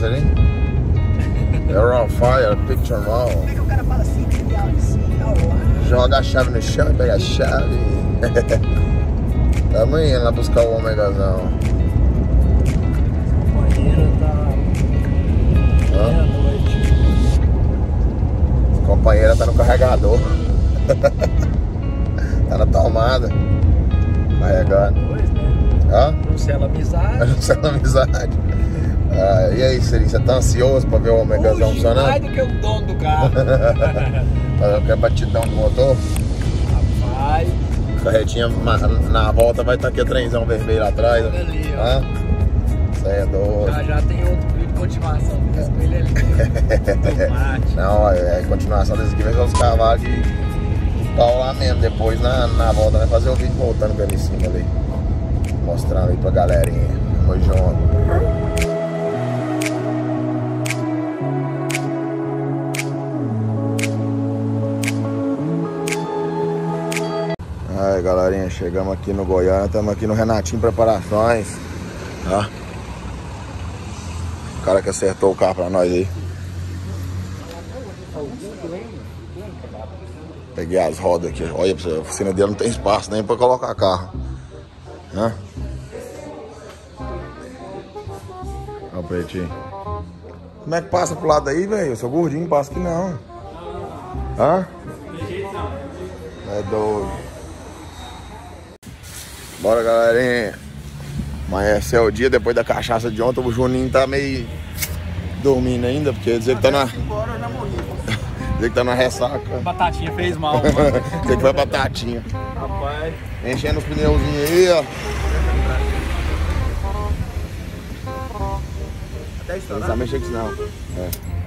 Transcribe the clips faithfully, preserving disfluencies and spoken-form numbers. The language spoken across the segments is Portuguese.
isso ali? You're on fire, picture wall. Como é que o cara fala assim, assim, joga a chave no chão e pega a chave. Tamo indo lá buscar o omegazão. A companheira tá meia-noite. A companheira tá no carregador. Tá na tomada. Carregando. Pois, né? Hã? Anunciando amizade. Anunciando amizade. Ah, e aí, Siri, você tá ansioso pra ver o omegazão funcionando? Mais do que o dono do carro. Quer batidão do motor? Rapaz. Carretinha na volta vai estar aqui o trenzão vermelho lá atrás. Olha ali, ó. Hã? Isso aí é doido. Já, já tem outro vídeo de continuação desse com ele ali. Tomate. Não, é a continuação desse aqui vai ser os cavalos de pau lá mesmo. Depois na, na volta vai fazer o vídeo voltando com ele em cima ali. Mostrando aí pra galerinha. Tamo junto. Aí galerinha, chegamos aqui no Goiânia, estamos aqui no Renatinho Preparações, tá? O cara que acertou o carro pra nós aí. Peguei as rodas aqui, olha pra você, a oficina dele não tem espaço nem pra colocar carro, né? Olha o pretinho. Como é que passa pro lado aí, velho? Eu sou gordinho, passa aqui não. Hã? É doido. Bora, galerinha. Amanheceu o dia, depois da cachaça de ontem, o Juninho tá meio dormindo ainda, porque dizer que tá na... dizer que tá na ressaca. A batatinha fez mal, mano. Dizer que foi batatinha. Rapaz. Enchendo os pneuzinhos aí, ó. Até isso, Não precisa mexer com isso não. É.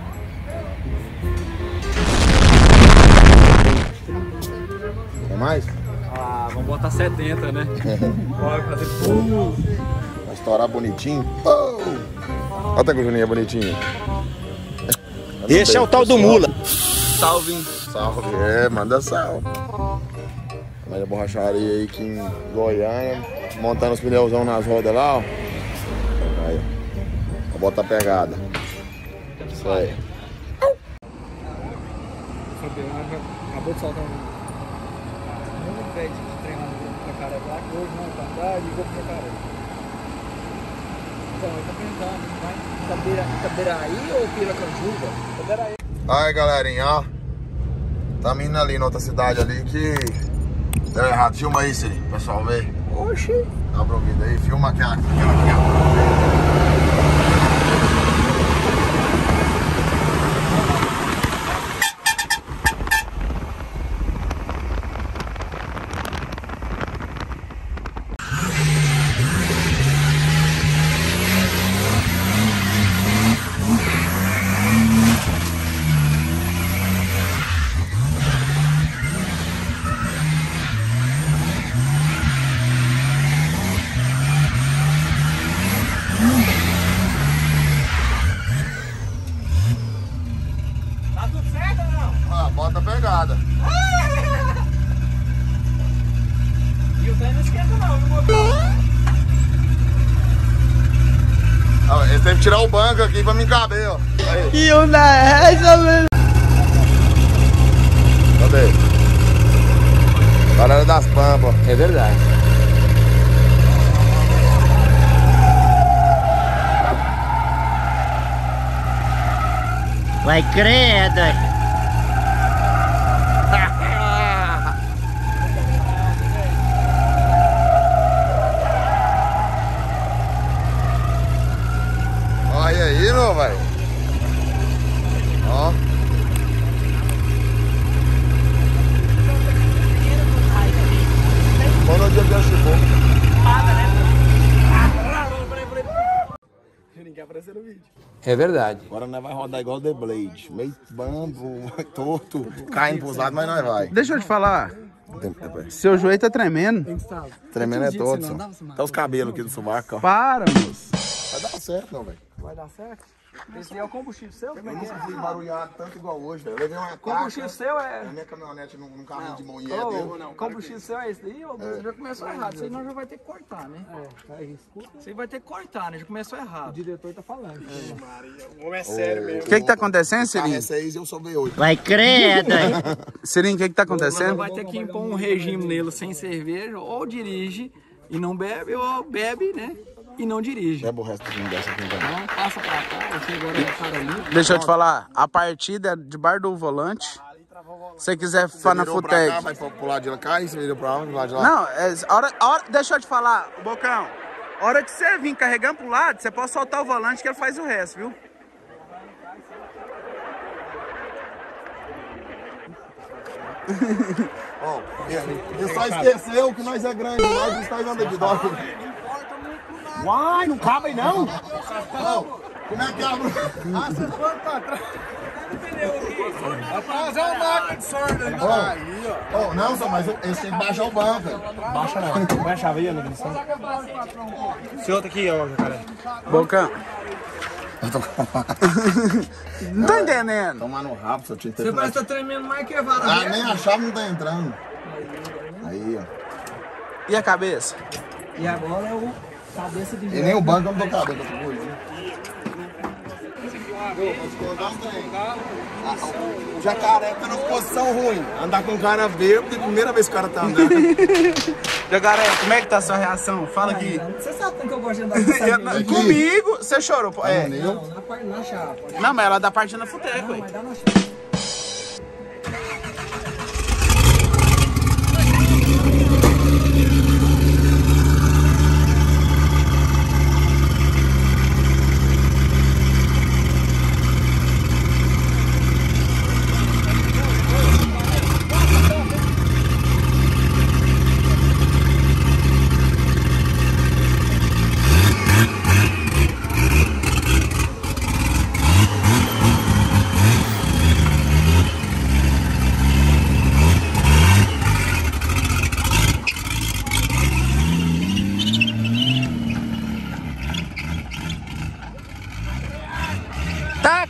Quer mais? Ah, vamos botar setenta, né? Bora fazer pum. Vai estourar bonitinho. Oh! Olha até que o Juninho é bonitinho. Esse é o tal do mula. Salve. Salve. É, manda salve. Mas a borracharia aí aqui em Goiânia. Montando os pneuzão nas rodas lá, ó. Aí. Vou botar a pegada. Isso aí. Acabou de soltar um. Um velho de treinando pra cara lá, que hoje não tá andando, ligou pra cara. Então, eu tô perguntando, vai Itaberaí ou Piracanjuba? Itaberaí. Aí, galerinha, ó. Tamo indo ali na outra cidade ali que deu errado. Filma aí, Siri, pessoal ver. Oxi. Abre o vídeo aí, filma aquela, aquela aqui, ó. Tá tudo certo ou não? Ah, bota a pegada. E o trem não esquenta não, viu, motor? Ah, ele teve que tirar o banco aqui pra me caber, ó. Aí. Que onda é essa, velho? Cadê? Galera das Pampas. É verdade. Vai credo. Olha aí, meu velho. Ó. Quando o dia deu chegou. Ninguém apareceu no vídeo. É verdade. Agora nós vai rodar igual The Blade. Meio bambo, torto, caindo pros lados, mas nós vai. Deixa eu te falar, seu joelho tá tremendo. Tremendo é todo, só. Até os cabelos aqui do sovaco, ó. Para, moço. Vai dar certo, não, velho. Vai dar certo? Esse aí é o combustível seu? Eu nunca fui barulhado tanto igual hoje, velho. Eu levei uma O combustível taca seu é... na minha caminhonete num, num carrinho Não. de moinha Ô, dele. o combustível seu é esse daí? Ou você já começou errado. Isso aí nós já vai ter que cortar, né? É, aí escuta. Isso aí vai ter que cortar, né? Já começou errado. O diretor tá falando. O homem é sério mesmo. O que que tá acontecendo, O carro Sirinho? é seis e eu sou V oito. Vai credo. Sirinho, o que que tá Você acontecendo? vai ter que impor um regime nele sem cerveja, ou dirige e não bebe, ou bebe, né? E não dirige. Bebe o resto do dessa aqui, então. Então passa pra cá, você agora é cara ali. Deixa eu te falar, a partida é debaixo do volante. Se você quiser falar na Virou pra cá, Futec. vai pro lado de cá e você virou pra lá, pro lado de lá. Não, é, a hora, a hora, deixa eu te falar, Bocão. A hora que você vir carregando pro lado, você pode soltar o volante que ele faz o resto, viu? Ó, ele só esqueceu que nós é grande, nós estamos andando de dó. Uai, não cabe aí não. Ó, como é que abre? Ah, você foi pra trás. Vai fazer uma máquina de sorda ali. Ó, ó, não, só, mas esse tem que baixar o banco, velho. Baixa não. Põe a chave aí, amigo. Esse outro aqui, ó, jacaré. Bocão. Não tá entendendo. Tomar no rabo, seu tio. Você parece que tá tremendo mais que a vara. Ah, nem a chave não tá entrando. Aí, ó. E a cabeça? E agora é o cabeça de E nem o banco eu não tô cabendo, eu tô com ele. O jacaré tá numa posição ruim. Andar com um cara bêbado é a primeira vez que o cara tá andando. Jacaré, como é que tá a sua reação? Fala aqui. Você sabe como que eu gosto de andar com essa Eu- mina? comigo, você chorou. pô. É. Não, na, parte- na chapa. Não, mas ela dá partida na Futec, ué. Mas dá na chapa. Tá.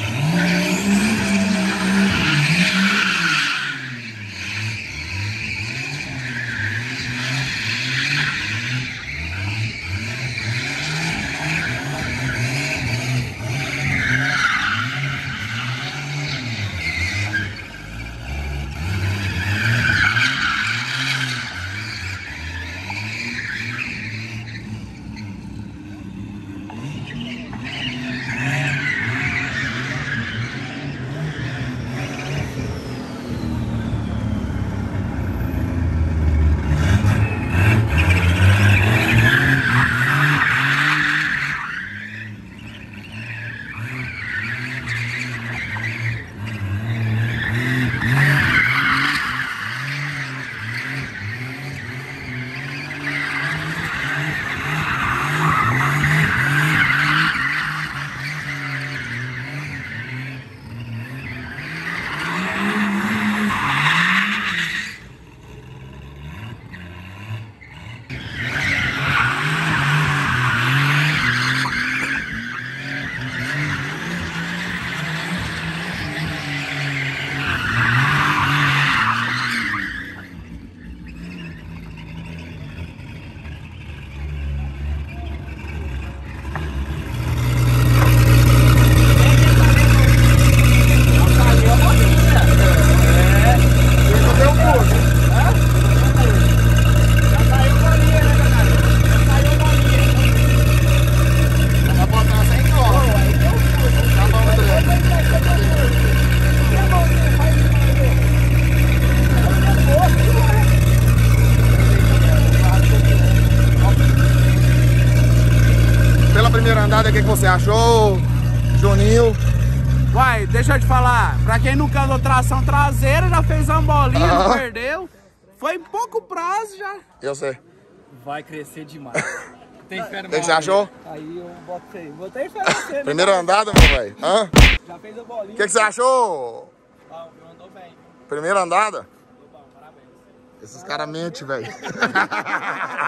O que, que você achou, Juninho? Uai, deixa eu te falar. Pra quem nunca andou tração traseira, já fez uma bolinha, Ah. não perdeu. Foi em pouco prazo já. Eu sei. Vai crescer demais. Tem fé no O que, que você achou? Aí eu botei. Botei fé no você, né? Primeira andada, meu velho. Hã? Já fez a bolinha. O que, que você achou? Ah, o meu andou bem. Primeira andada? Andou bom, parabéns. Esses caras mentem, velho.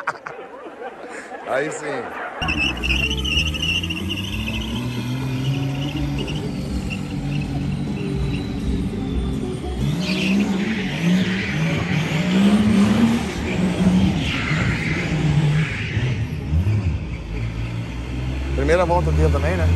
Aí sim. primeira volta dele também, né?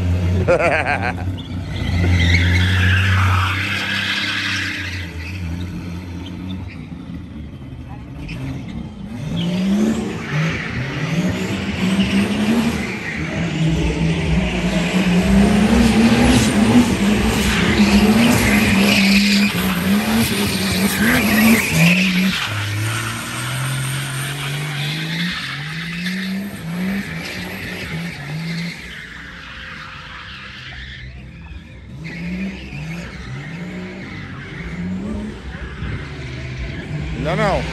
Ainda não.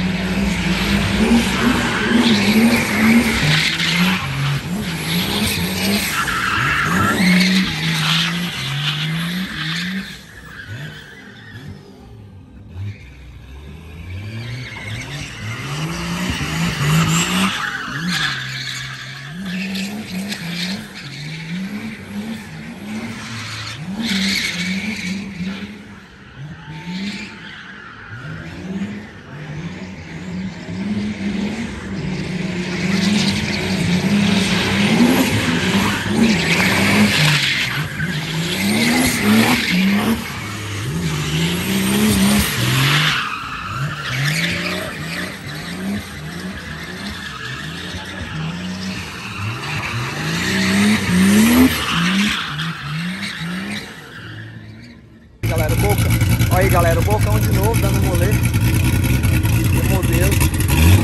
Galera, o Bocão. Olha aí, galera, o Bocão de novo dando rolê. O modelo.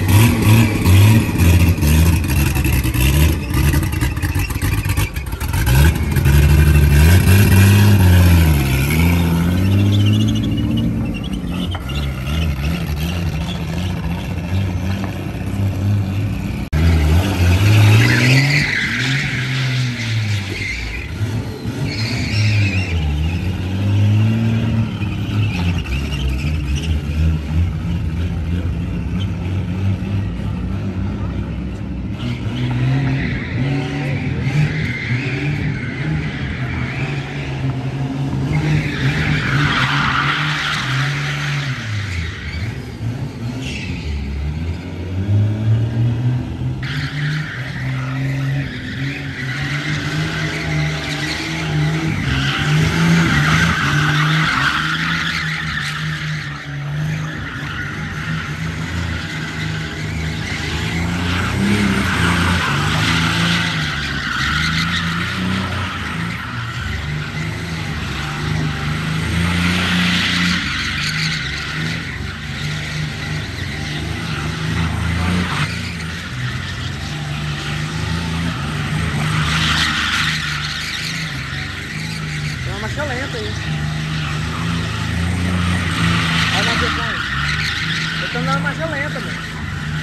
Marcha lenta aí. Olha na depois. Eu tô andando marcha lenta, mano.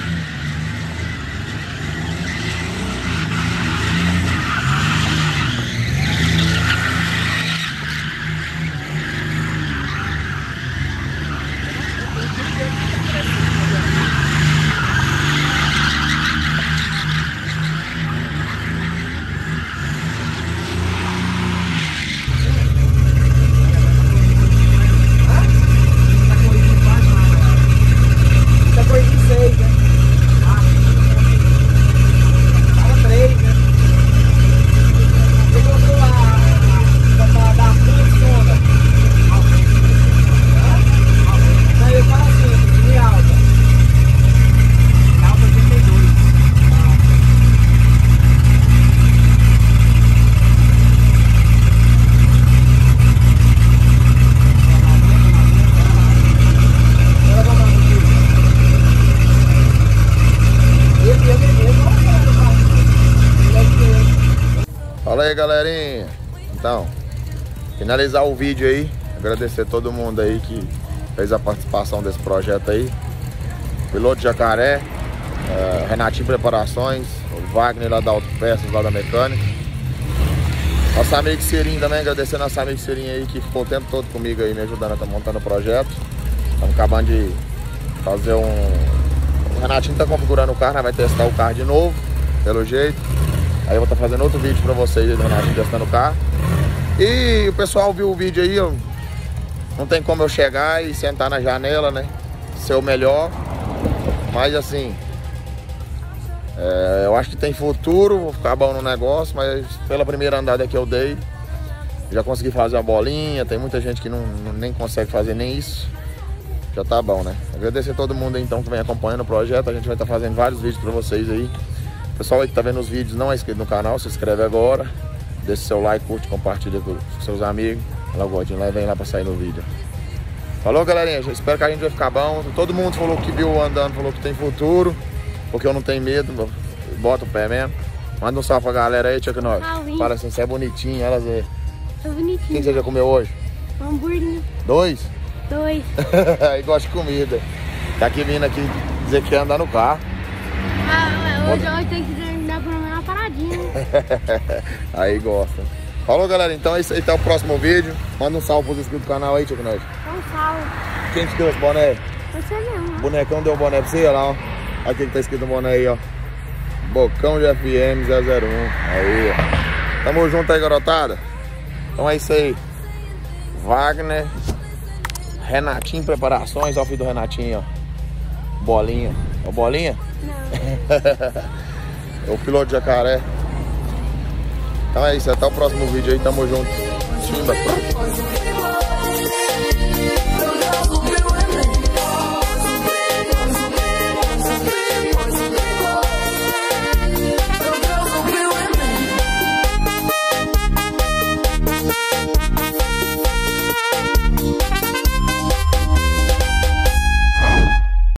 Fala aí, galerinha. Então, finalizar o vídeo aí, agradecer todo mundo aí que fez a participação desse projeto aí. Piloto Jacaré, uh, Renatinho Preparações, o Wagner lá da Autopeças, lá da Mecânica. Nosso amigo Cirinho também, agradecer nosso amigo Cirinho aí que ficou o tempo todo comigo aí, me ajudando a estar montando o projeto. Estamos acabando de fazer um... O Renatinho está configurando o carro, né? Vai testar o carro de novo, pelo jeito. Aí eu vou estar fazendo outro vídeo pra vocês aí do Renatinho testando o carro. E o pessoal viu o vídeo aí, eu... não tem como eu chegar e sentar na janela, né? Ser o melhor. Mas assim, É, eu acho que tem futuro, vou ficar bom no negócio, mas pela primeira andada que eu dei, já consegui fazer a bolinha, tem muita gente que não, não, nem consegue fazer nem isso. Já tá bom, né? Agradecer a todo mundo aí, então que vem acompanhando o projeto, a gente vai estar tá fazendo vários vídeos pra vocês aí. O pessoal aí que tá vendo os vídeos, não é inscrito no canal, se inscreve agora, deixa seu like, curte, compartilha com seus amigos. Olha o godinho lá e vem lá pra sair no vídeo. Falou, galerinha, eu espero que a gente vai ficar bom. Todo mundo falou que viu andando, falou que tem futuro, porque eu não tenho medo, bota o pé mesmo. Manda um salve pra galera aí, tia que nós. Fala assim, você é bonitinho, elas é. Tô bonitinho. O que você já comeu hoje? Um hambúrguer. Dois? Dois. Aí gosta de comida. Tá aqui vindo aqui dizer que quer andar no carro. Ah, hoje, hoje tem que dar pelo menos uma paradinha. Aí gosta. Falou, galera, então esse aí tá o próximo vídeo. Manda um salve pros inscritos do canal aí, tia que nós. Um salve. Quem te deu esse boné? Você mesmo. O bonecão deu um boné pra você, olha lá, ó. Olha o que tá escrito no boné aí, ó. Bocão de F M zero zero um. Aí, ó. Tamo junto aí, garotada. Então é isso aí. Wagner, Renatinho Preparações, ó o filho do Renatinho, ó. Bolinha. Ó, Bolinha? Não. É o piloto de jacaré. Então é isso, até o próximo vídeo aí, tamo junto. Timba.